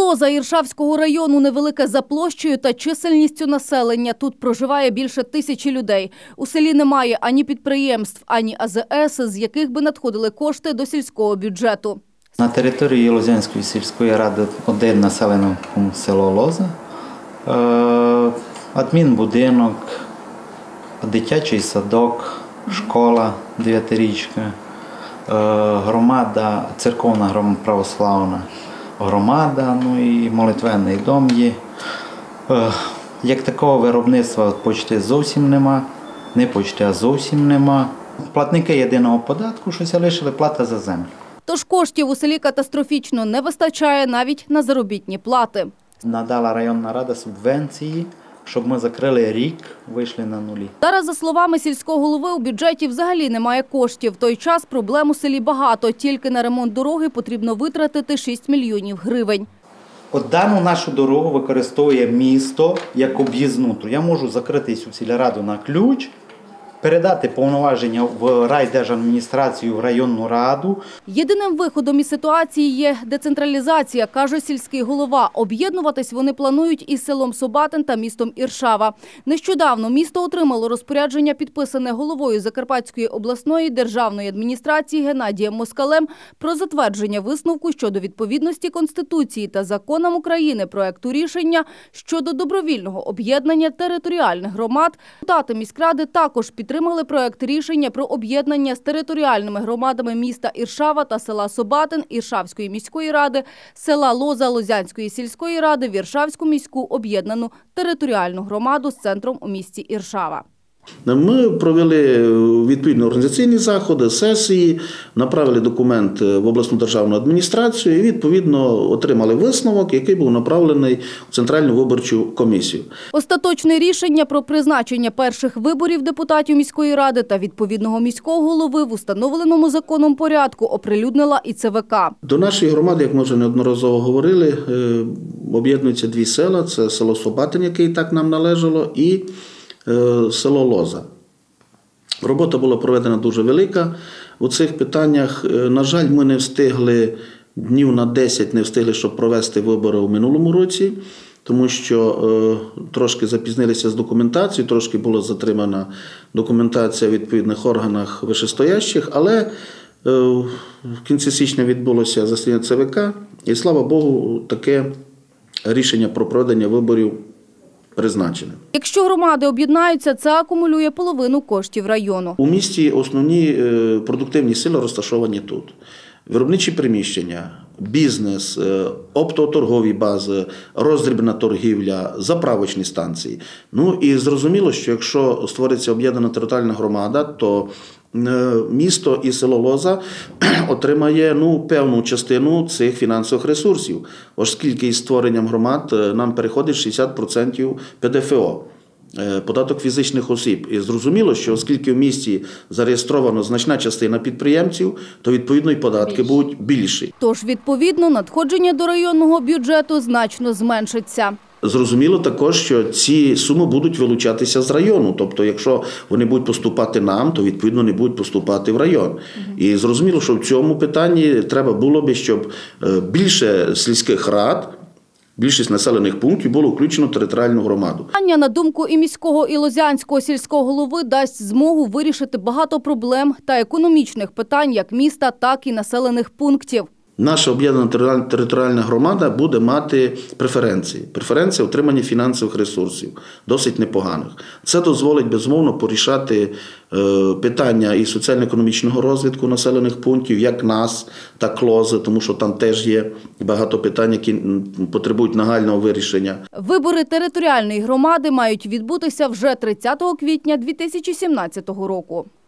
Лоза Іршавського району невелике за площею та чисельністю населення. Тут проживає більше 1000 людей. У селі немає ані підприємств, ані АЗС, з яких би надходили кошти до сільського бюджету. На території Лозянської сільської ради один населений пункт село Лоза, адмінбудинок, дитячий садок, школа 9-річка, громада, церковна православна громада, ну і молитвенний дом є. Як такого виробництва почти зовсім нема, не почти, а зовсім нема. Платники єдиного податку, що залишили, плата за землю. Тож коштів у селі катастрофічно не вистачає навіть на заробітні плати. Надала районна рада субвенції, щоб ми закрили рік, вийшли на нулі. Зараз, за словами сільського голови, у бюджеті взагалі немає коштів. В той час проблем у селі багато. Тільки на ремонт дороги потрібно витратити 6 мільйонів гривень. От дану нашу дорогу використовує місто як об'їзну. Я можу закрити цю сільраду на ключ, передати повноваження в райдержадміністрацію, в районну раду. Єдиним виходом із ситуації є децентралізація, каже сільський голова. Об'єднуватись вони планують із селом Собатин та містом Іршава. Нещодавно місто отримало розпорядження, підписане головою Закарпатської обласної державної адміністрації Геннадієм Москалем, про затвердження висновку щодо відповідності Конституції та законам України проекту рішення щодо добровільного об'єднання територіальних громад. Депутати міськради також підтримали проект рішення про об'єднання з територіальними громадами міста Іршава та села Собатин Іршавської міської ради, села Лоза Лозянської сільської ради в Іршавську міську об'єднану територіальну громаду з центром у місті Іршава. Ми провели відповідні організаційні заходи, сесії, направили документ в обласну державну адміністрацію і, відповідно, отримали висновок, який був направлений в Центральну виборчу комісію. Остаточне рішення про призначення перших виборів депутатів міської ради та відповідного міського голови в установленому законом порядку оприлюднила і ЦВК. До нашої громади, як ми вже неодноразово говорили, об'єднуються дві села. Це село Собатин, яке і так нам належало, і село Лоза. Робота була проведена дуже велика. У цих питаннях, на жаль, ми не встигли, днів на 10 не встигли, щоб провести вибори у минулому році, тому що трошки запізнилися з документацією, трошки була затримана документація в відповідних органах вищестоящих, але в кінці січня відбулося засідання ЦВК, і, слава Богу, таке рішення про проведення виборів призначене. Якщо громади об'єднаються, це акумулює половину коштів району. У місті основні продуктивні сили розташовані тут. Виробничі приміщення, бізнес, оптоторгові бази, роздрібна торгівля, заправочні станції. Ну і зрозуміло, що якщо створиться об'єднана територіальна громада, то місто і село Лоза отримає певну частину цих фінансових ресурсів, оскільки із створенням громад нам переходить 60% ПДФО. Податок фізичних осіб. І зрозуміло, що оскільки в місті зареєстровано значна частина підприємців, то відповідно і податки будуть більші. Тож відповідно надходження до районного бюджету значно зменшиться. Зрозуміло також, що ці суми будуть вилучатися з району. Тобто, якщо вони будуть поступати нам, то відповідно не будуть поступати в район. І зрозуміло, що в цьому питанні треба було б, щоб більше сільських рад, більшість населених пунктів було включено в територіальну громаду. На думку і міського, і лозянського сільського голови, дасть змогу вирішити багато проблем та економічних питань як міста, так і населених пунктів. Наша об'єднана територіальна громада буде мати преференції. Преференції отримання фінансових ресурсів, досить непоганих. Це дозволить, безумовно, порішати питання і соціально-економічного розвитку населених пунктів, як нас, так Лози, тому що там теж є багато питань, які потребують нагального вирішення. Вибори територіальної громади мають відбутися вже 30 квітня 2017 року.